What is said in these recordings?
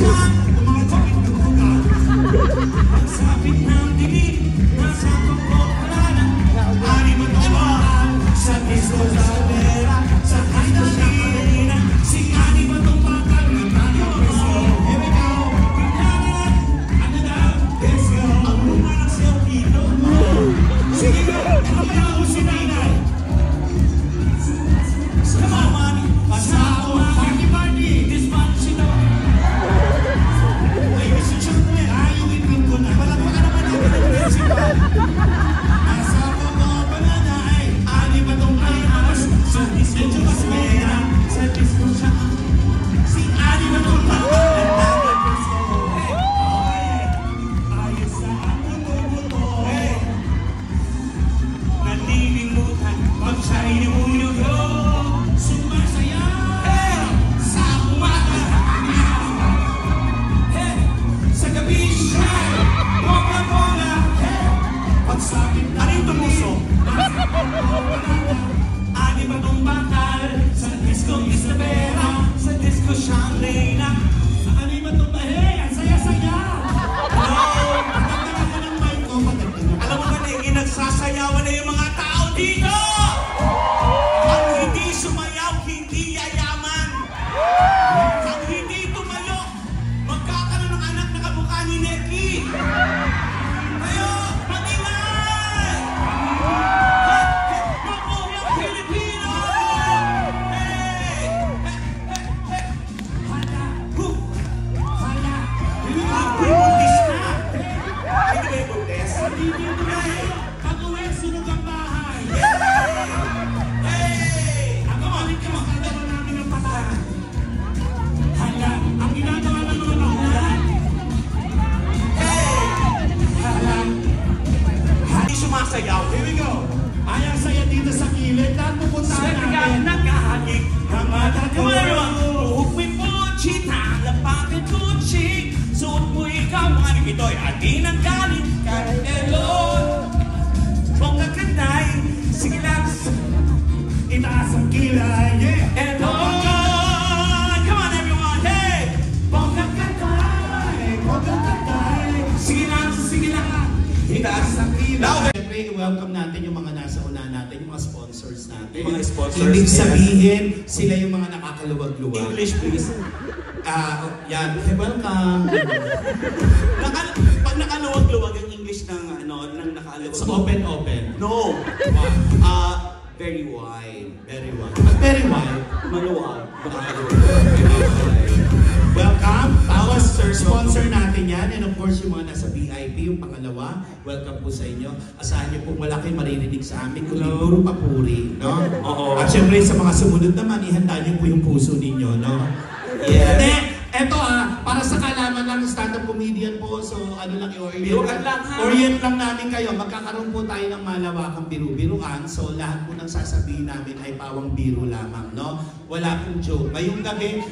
Ito'y atin ang galing kahit elon. Huwag ka kanay, sige lang, itaas ang kilay, yeah. Elon, come on everyone, hey! Huwag ka kanay, sige lang, itaas ang kilay. Siyempre, welcome natin yung mga nasa una natin, yung mga sponsors natin. Yung mga sponsors. Ibig sabihin, sila yung mga nakakaluwag-luwag. English please. Yan, welcome. Pag nakaluwag-luwag yung English ng ng nakaluwag. So open. No. Very wide. Very wide. Very wide. Maluwag. Welcome. Tapos, sponsor natin yan. And of course, yung mga nasa VIP, yung pangalawa, welcome po sa inyo. Asahan niyo pong wala kayong maririnig sa amin, kundi puro papuri, no? Oo. At syempre, sa mga sumunod naman, ihanda niyo po yung puso ninyo, no? Yes. Eto para sa kalaman lang, stand-up comedian po, so ano lang Biruan lang, ha? orient lang namin kayo, magkakaroon po tayo ng malawakang biru-biruan, so lahat po ng sasabihin namin ay pawang biro lamang, no? Wala pong joke. Ngayong gabi,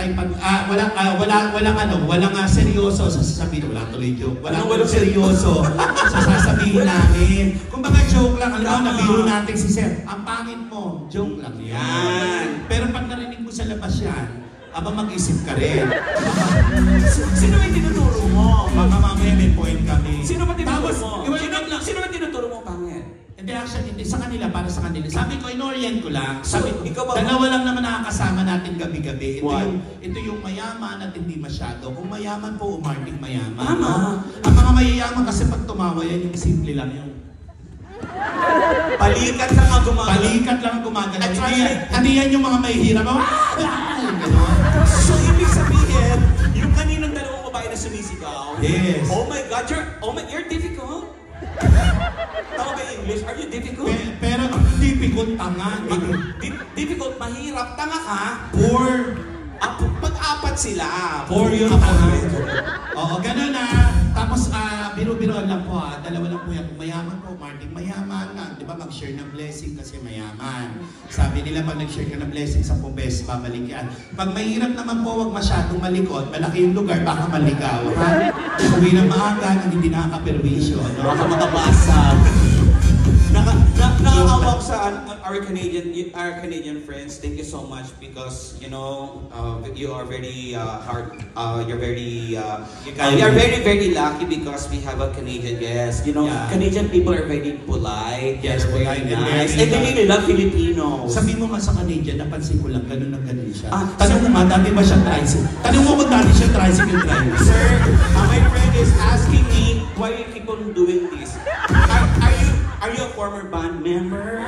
walang seryoso sa sasabihin, wala tuloy joke. Walang seryoso sa sasabihin namin. Kumbaga joke lang, alam mo, nabiro natin si Sir, ang pangit mo, joke lang yan. Pero pag narinig mo sa labas yan, aba mag-isip ka rin. Sino yung tinuturo mo? Baka mamaya may point kami. Sino ba tinuturo mo? Sino ba tinuturo mo, pangit? Hindi, actually, hindi sa kanila, para sa kanila. Sabi ko, in-orient ko lang. Sabi ko, dalawa lang naman nakakasama natin gabi-gabi. Ito yung mayaman at hindi masyado. Kung mayaman po, umarting mayaman. Tama. Ang mga mayayaman kasi pag tumawa yan, yung simple lang yung Palikat lang ang gumagalaw. Hindi yan yung mga mahihirap. So, ibig sabihin, yung kaninang dalawang babae na sumisigaw, yes. Oh my God, you're difficult. Tama ba English? Are you difficult? Pero difficult, tanga. Difficult, mahirap, tanga ka. Poor. Pag-apat sila. Poor yung tanga. Oo, gano'n na. Tapos, biro-biroan lang po dalawa lang po yan. Kung mayaman po, Martin, mayaman na. Di ba, mag-share ng blessing kasi mayaman. Sabi nila, pag nag-share ka ng blessing, 10 beses babalik yan. Pag mahirap naman po, wag masyadong malikot. Malaki yung lugar, baka maligaw. Uwi na maaga, nang hindi nakakaperwisyo. No? Baka makabasag. Nakakawak sa our Canadian friends. Thank you so much because you know you are very hard. You're very we are very lucky because we have a Canadian guest. You know, Canadian people are very polite. Yes, very polite and nice. very And they really love Filipinos. Sabi mo nga sa Canadian, napansin ko lang, ganun na ganun siya. Tanong mo nga, dati ba siya tricycle? Tanong mo kung dati siya tricycle driver. Sir, my friend is asking me why you keep on doing this. Are you a former band member?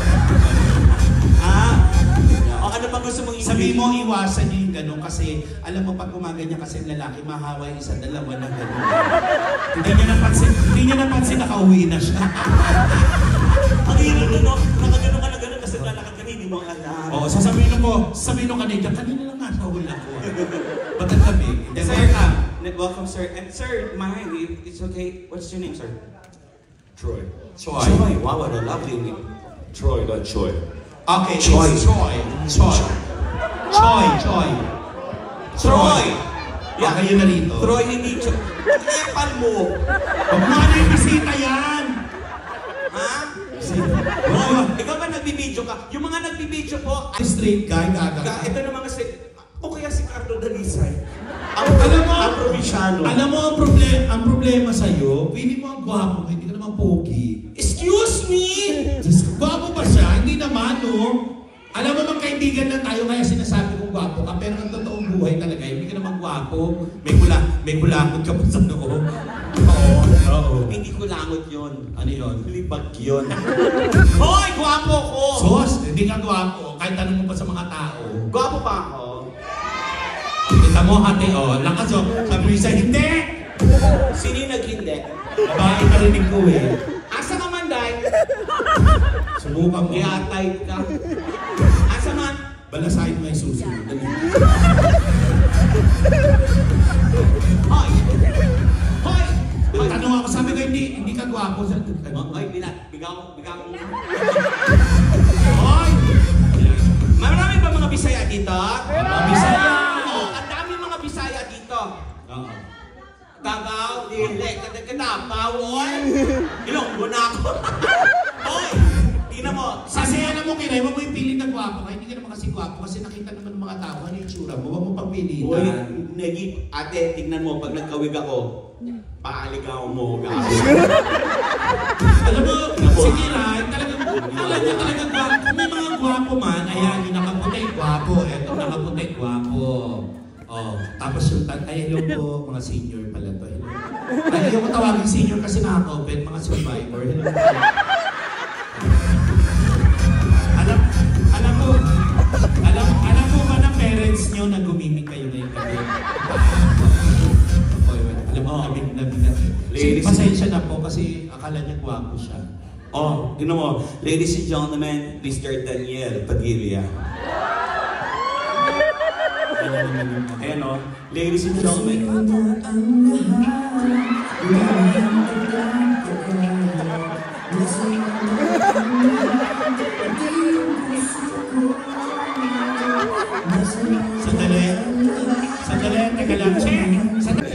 O ano pa gusto mong Sabi mo, iwasan niyo yung gano'n kasi alam mo pag gumaganyan kasi ang lalaki, mahawa yung isa, dalawa na gano'n. Hindi niya napansin, nakauwi na siya. Ang hirap na no, nakagano ka na gano'n kasi lalakad ka, hindi mo alam. Oo, sasabihin ko kanina, kanina lang nga, nawala ko. Ba't ang gabi? Sir, welcome sir. And sir, it's okay. What's your name, sir? Troy. Troy. Wow, what a lovely name. Troy, not Choi. Okay, Troy. Troy. Yeah, kayo na rito. Troy, hindi Troy. Ang epal mo. Huwag mo ano yung bisita yan. Ha? Ikaw ba nagbibideo ka? Yung mga nagbibideo po, Straight guy, gaga. ito na mga o kaya si Cardo Dalisay. Alam mo, ang probinsyano. Alam mo, ang problema sa'yo, pili mo ang gwapo, hindi ka naman pogi. Excuse me! Gwapo ba siya? Hindi naman, no? Alam mo, magkaibigan lang tayo, kaya sinasabi kong gwapo ka, pero ang totoong buhay talaga, hindi ka naman gwapo. May kulangot ka pa sa noo. Oo. Hindi ko langot yun. Ano yun? Libag yun. Hoy! Gwapo ko! Sos, hindi ka gwapo. Kahit tanong mo pa sa mga tao. Gwapo pa ako. Kita mo, ate, lakas o. Sabi mo isa, hindi! Sino yung naghindi? Babae ka rinig ko eh. Asa ka man, Day? Subukan mo. I-atay ka. Asa man? Balasahin mo yung susunod. Dali. Hoy! Hoy! Tanong ako, sabi ko, hindi ka gwapo. Hoy, bigaw mo. Hoy! Marami ba mga Bisaya dito? Mga Bisaya! Ang dami mga Bisaya dito. Oo. Davao, Dile, Katapaw, oy! Ilonggo na ako. Hoy! Tingnan mo. Kasi alam mo, Kiray, huwag mo yung piling na gwapo ka. Hindi ka naman kasi gwapo kasi nakita naman ng mga tao ano yung tsura mo. Huwag mo pagpilitan. Hoy, Negi, ate, tingnan mo, pag nagkawig ako, paaligaw mo. Alam mo, si Kiray, talagang gwapo. Kung may mga gwapo man, ayan, yung nakaputi, gwapo. Eto, nakaputi, gwapo. Oh, tapos yung hello po, mga senior pala to. Ayaw ko tawagin senior kasi nakaka-open, mga survivor. Hello po. Alam mo ba na parents nyo na gumimik kayo ngayong gabi? Alam mo, pasensya na po kasi akala niya gwapo siya. Oh, tingnan mo. Ladies and gentlemen, Mr. Daniel Padilla. Ayan o. Ladies and gentlemen. Sandali, teka lang. Sandali,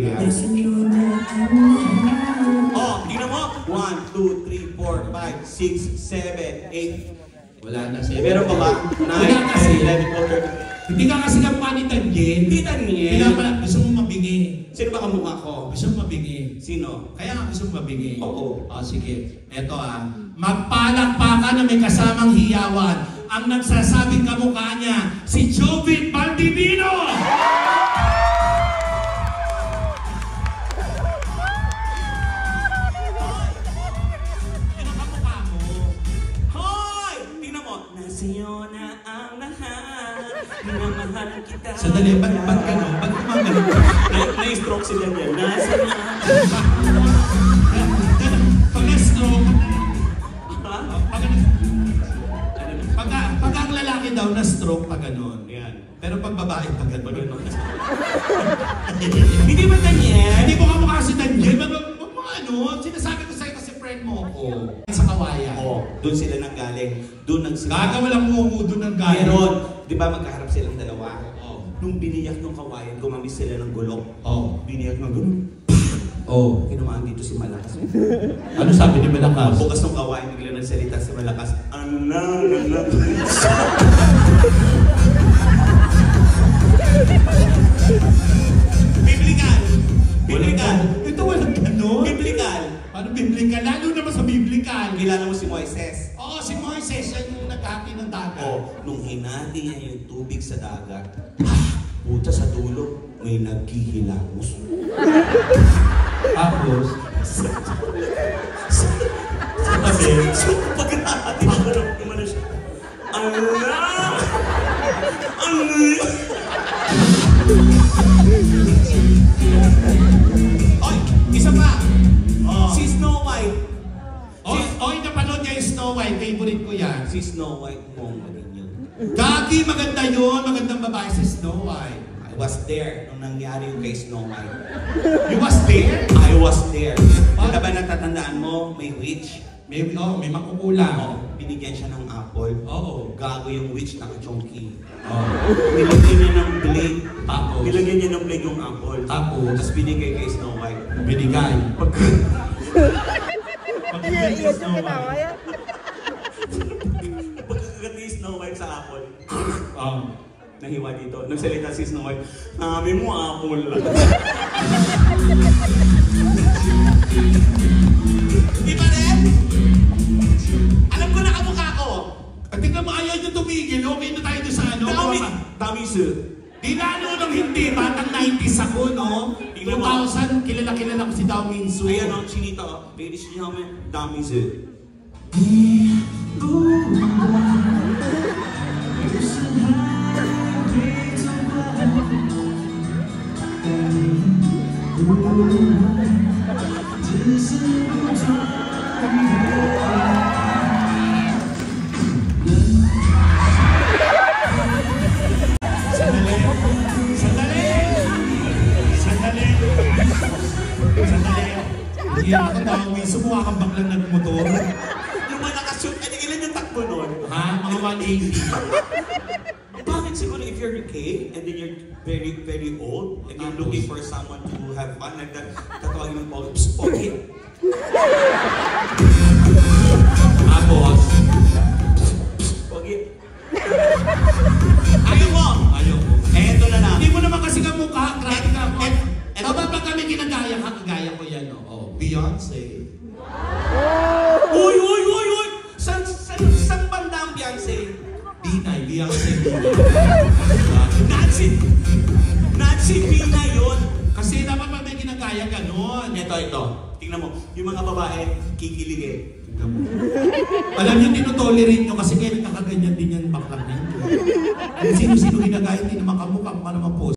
Oh, tingnan mo. 1, 2, 3, 4, 5, 6, 7, 8. Wala na siya. Meron pa ba? 9, 10, 11, 12, 13. Hindi ka kasi kamukha ni Daniel. Hindi Daniel. Kaya pala, gusto mo mabingi. Sino ba kamukha ko? Gusto mo mabingi. Sino? Kaya nga gusto mo mabingi. Oo. Sige. Eto magpalakpakan na may kasamang hiyawan. Ang nagsasabing kamukha niya, si Jovit Valdivino! Ano kamukha mo? Hoy! Tingnan mo. Nasa'yo na ang lahat. Minamahal kita. Sandali, ba't gano'n? Ba't gumagano? Na-stroke si Daniel. Nasa'yo na. Pag na-stroke, Ha? pag ang lalaki daw na-stroke pag gano'n. Yan. Pero pag babae pag gano'n. Hindi ba Daniel? Hindi mo kamukha si Daniel. Sinasabi ko sa'yo kasi friend mo ako. Sa kawayan. Oo. Doon sila nanggaling. Doon nagsimula. Gagawalang mo doon ng gaya. Meron. Di ba magkaharap silang dalawa? Oo. Nung biniyak ng kawayan, gumamis sila ng gulok. Oo. Biniyak ng gulok. Oh. Kinumaan dito si Malakas. Ano sabi ni Malakas? Bukas ng kawain, bigla nagsalita si Malakas. Biblical! Biblical! Ito walang gano'n. Biblical! Paano biblical? Lalo naman sa biblical. Kilala mo si Moises? Oo, si Moises, yan yung naghati ng dagat. Nung hinati niya yung tubig sa dagat, puta sa dulo, may naghihilamos. Tapos, Sabi, so pagkakati na ko lang naman siya. Oy, isa pa. Si Snow White. Oy, napanood niya yung Snow White. Favorite ko yan. Si Snow White mo, maging yun. Gagi, maganda yun. Magandang babae si Snow White. I was there nung nangyari yung kay Snow White. You was there? I was there. Ano ba natatandaan mo? May witch. May makukulang. Binigyan siya ng apple. Oo. Gago yung witch, naka-chonky. Oh. Nilagyan niya ng blade. Tapos? Nilagyan niya ng blade yung apple. Tapos? Tapos binigay kay Snow White. Binigay. Iya, Snow White. Pagkakagat ni Snow White sa apple, Oh. nahiwa dito. Nagsalita si Snow White, "Nami mo apple." Di ba rin? Alam ko na kamukha ko. At tingnan mo, ayaw niyo tumigil. Okay na tayo doon sa ano. Dami sir. Di lalo nung hindi. Batang 90s ako, no? 2000, kilala ko si Dao Minsu. Ayan o, chinita. Ladies and gentlemen, dami sir. Sandali. Hindi ako Dao Minsu. Mukha kang baklang nagmotor. Yung malakas yun, ilan yung takbo nun? Ha? Mga 180. Bakit siguro if you're gay and then you're very, very old and you're looking for someone to have fun like that, tatawagin ng Paul, "Psst, okay." Tapos, Okay. Ayaw mo! ayaw ko. Eto na lang. Hindi mo naman kasi kamukha. Grabe ka. Tama ba kami ginagaya ka? Kagaya ko yan, no? Oh, Beyonce. Uy! San banda ang Beyonce? Pinay, Beyonce. Nazi Pina yun. Kasi dapat pag may ginagaya ganon. Ito. Tingnan mo, yung mga babae, kikilig eh. Alam niyo, tinotolerate nyo kasi kaya nagkakaganyan din yan baklang yan. Kung sino-sino ginagaya, hindi naman kamukha, kung ano naman po.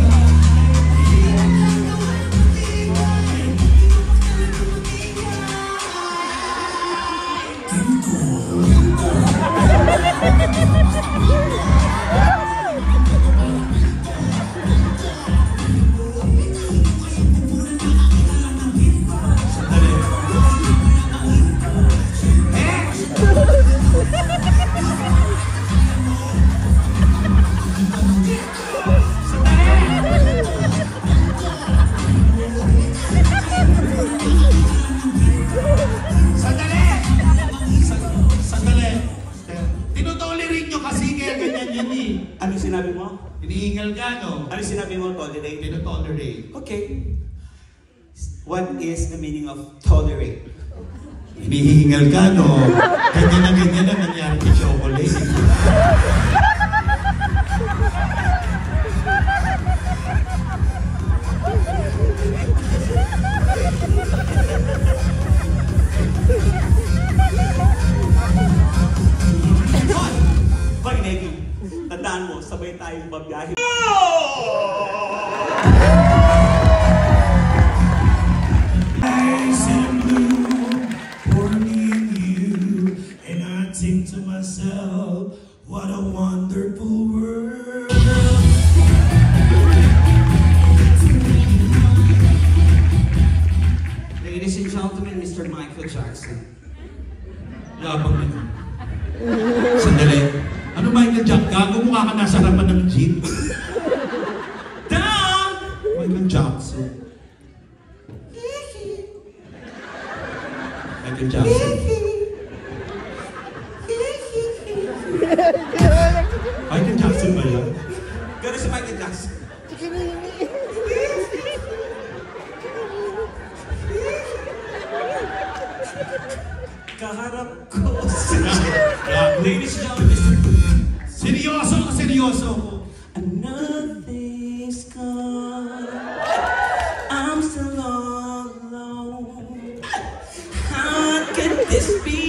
Ano sinabi mo? Hinihingal ka, no? Ano sinabi mo? Tolerate? Tinotolerate. Okay. What is the meaning of tolerate? Hinihingal ka, no? Ganyan na nangyari kay Chocolate. Hoy, Negi, tandaan mo, sabay tayong babiyahe. Eyes in blue for me and you, and I think to myself, what a wonderful world. Ladies and gentlemen, Mr. Michael Jackson. Yabang nito. Sandali. Ano Michael Jackson? Gago mukha ka nasa harapan ng jeep. Down! Michael Jackson. Kaharap ko. Ladies and gentlemen, Seryoso ka, seryoso ko. nothing's gone. I'm still all alone. How can this be?